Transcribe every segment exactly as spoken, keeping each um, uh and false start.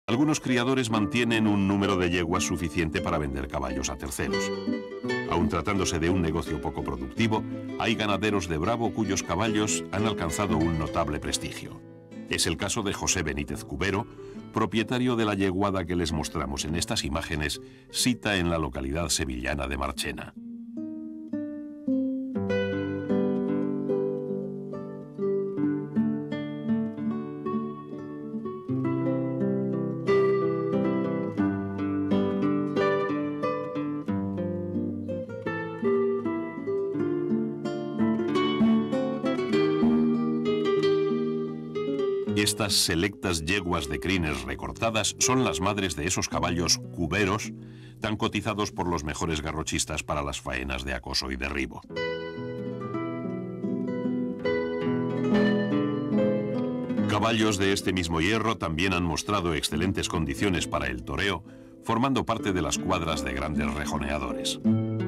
Algunos criadores mantienen un número de yeguas suficiente para vender caballos a terceros. Aun tratándose de un negocio poco productivo, hay ganaderos de Bravo cuyos caballos han alcanzado un notable prestigio. Es el caso de José Benítez Cubero, propietario de la yeguada que les mostramos en estas imágenes, sita en la localidad sevillana de Marchena. Estas selectas yeguas de crines recortadas son las madres de esos caballos cuberos tan cotizados por los mejores garrochistas para las faenas de acoso y derribo. Caballos de este mismo hierro también han mostrado excelentes condiciones para el toreo, formando parte de las cuadras de grandes rejoneadores.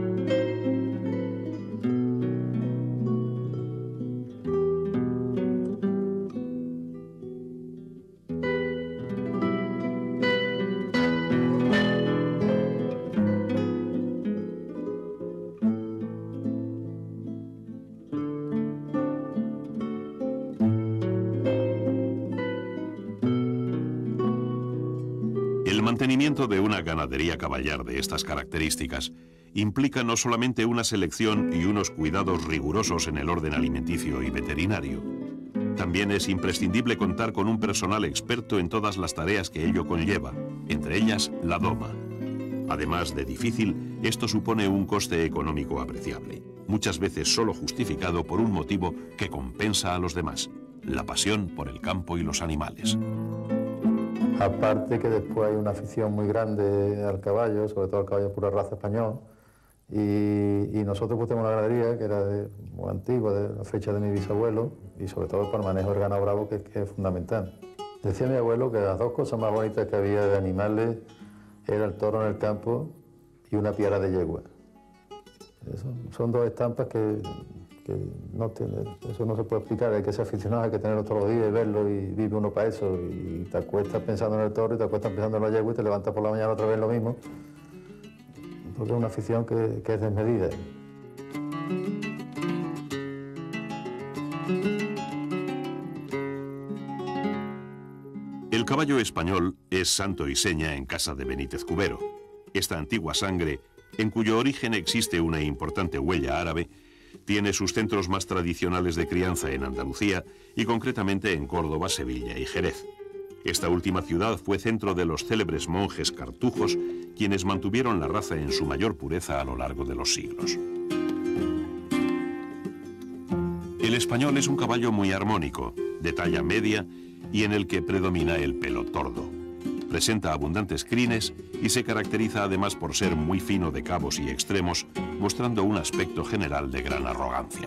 El mantenimiento de una ganadería caballar de estas características implica no solamente una selección y unos cuidados rigurosos en el orden alimenticio y veterinario. También es imprescindible contar con un personal experto en todas las tareas que ello conlleva, entre ellas la doma. Además de difícil, esto supone un coste económico apreciable, muchas veces solo justificado por un motivo que compensa a los demás: la pasión por el campo y los animales. Aparte que después hay una afición muy grande al caballo, sobre todo al caballo de pura raza español, y, y nosotros pues tenemos una ganadería que era de, muy antigua, de la fecha de mi bisabuelo, y sobre todo para el manejo del ganado bravo, que, que es fundamental. Decía mi abuelo que las dos cosas más bonitas que había de animales era el toro en el campo y una piara de yegua. Eso, son dos estampas que, que no tiene, eso no se puede explicar, hay que ser aficionado, hay que tenerlo todos los días y verlo, y vive uno para eso, y te acuestas pensando en el toro y te acuestas pensando en la yegua y te levantas por la mañana otra vez lo mismo, porque es una afición que, que es desmedida. El caballo español es santo y seña en casa de Benítez Cubero. Esta antigua sangre, en cuyo origen existe una importante huella árabe, tiene sus centros más tradicionales de crianza en Andalucía y concretamente en Córdoba, Sevilla y Jerez. Esta última ciudad fue centro de los célebres monjes cartujos, quienes mantuvieron la raza en su mayor pureza a lo largo de los siglos. El español es un caballo muy armónico, de talla media y en el que predomina el pelo tordo. Presenta abundantes crines y se caracteriza además por ser muy fino de cabos y extremos, mostrando un aspecto general de gran arrogancia.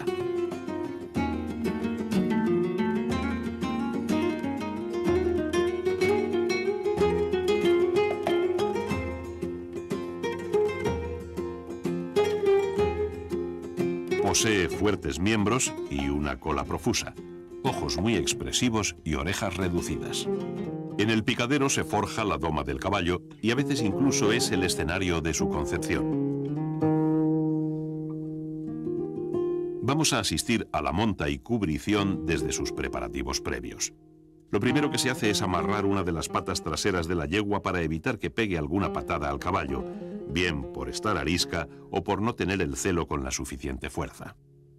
Posee fuertes miembros y una cola profusa, ojos muy expresivos y orejas reducidas. En el picadero se forja la doma del caballo y a veces incluso es el escenario de su concepción. Vamos a asistir a la monta y cubrición desde sus preparativos previos. Lo primero que se hace es amarrar una de las patas traseras de la yegua para evitar que pegue alguna patada al caballo, bien por estar arisca o por no tener el celo con la suficiente fuerza.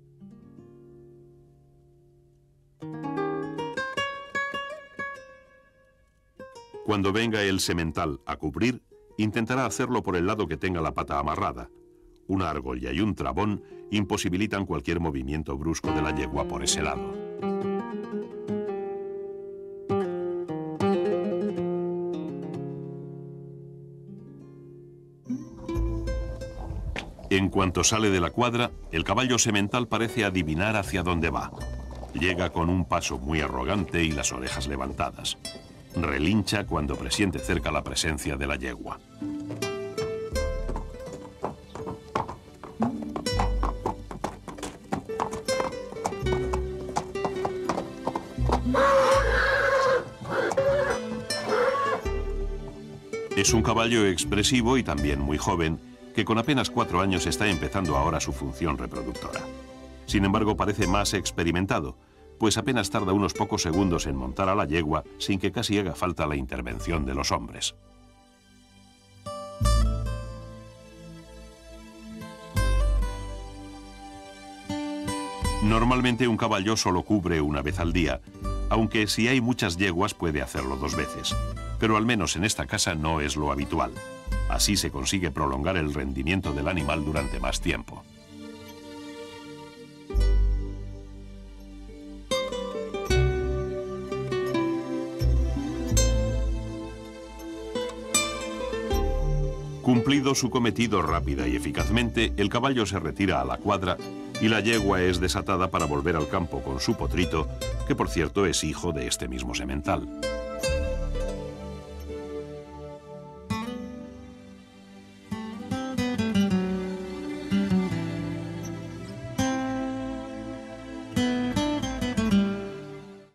Cuando venga el semental a cubrir, intentará hacerlo por el lado que tenga la pata amarrada. Una argolla y un trabón imposibilitan cualquier movimiento brusco de la yegua por ese lado. En cuanto sale de la cuadra, el caballo semental parece adivinar hacia dónde va. Llega con un paso muy arrogante y las orejas levantadas. Relincha cuando presiente cerca la presencia de la yegua. Es un caballo expresivo y también muy joven, que con apenas cuatro años está empezando ahora su función reproductora. Sin embargo, parece más experimentado, pues apenas tarda unos pocos segundos en montar a la yegua sin que casi haga falta la intervención de los hombres. Normalmente un caballo solo cubre una vez al día, aunque si hay muchas yeguas puede hacerlo dos veces. Pero al menos en esta casa no es lo habitual. Así se consigue prolongar el rendimiento del animal durante más tiempo. Cumplido su cometido rápida y eficazmente, el caballo se retira a la cuadra y la yegua es desatada para volver al campo con su potrito, que por cierto es hijo de este mismo semental.